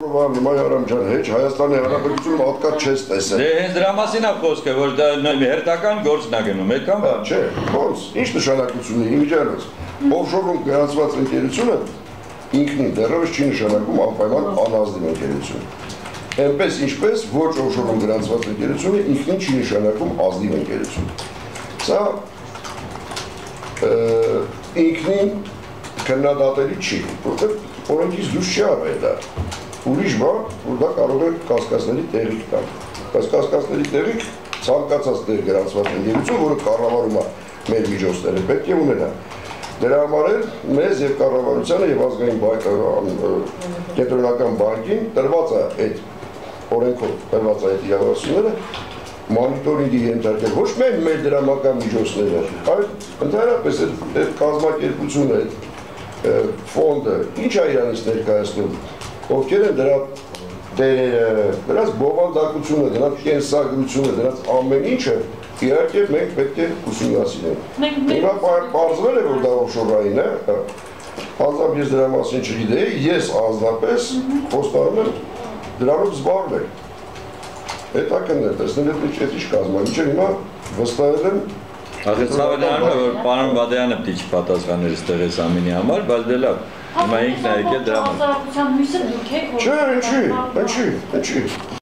Կարողան նման Արամջան հեչ Հայաստանի Հանրապետությունում հատկա չես տեսել։ Դե հենց դրա մասին է խոսքը, որ դա հերթական գործն է գնում, այդքան բան։ Չէ, ոնց, ինչ նշանակություն ունի իմիջիանոց։ Օֆշորում գրանցված ընկերությունը ինքնին դեռևս չի նշանակում անպայման անազնիվ ընկերություն։ Այնպես ինչպես ոչ օֆշորում գրանցված ընկերությունը ինքնին չի նշանակում ազնիվ ընկերություն։ Սա ինքնին քննադատելի չի, որտեղ օրենքից դուրս չի արվել դա։ Ուրիշ բան, որ դա կարող է կասկածների տեղիք տալ։ Բայց կասկածների տեղիք ցանկացած տեղ գրանցված ընկերություն, որը կառավարում է մեր միջոցները, պետք է ունենա։ Դրա համար էլ մեզ եւ կառավարությանը եւ ազգային կենտրոնական բանկին տրված է այդ օրենքով տրված է այդ իրավասությունները մոնիտորինգի ենթարկել ոչ միայն մեր դրամական միջոցները, այլ ընդհանրապես այդ կազմակերպությունը, այդ ֆոնդը, ինչ է իրանից ներկայացնում, ովքեր են դրա տերերը, դրանց բովանդակությունը, դրանց կենսագրությունը, դրանց ամեն ինչը իհարկե մենք պետք է ուսումնասիրենք։ Հիմա պարզվել է, որ դա օֆշորային է, անձամբ ես դրա մասին չգիտեի, ես անձնապես խոստանում եմ դրանով զբաղվել։ Հետաքննել, տեսնել այդ ինչ կազմա, ինչը հիմա վստահել եմ։ Ախր ցավը նրան է, որ պարոն Բադայանը պիտի չպատասխաներ այստեղ այս ամենի համար, բայց դե լավ, հիմա ինքն է եկել դրա համար։ Չէ, ինչի։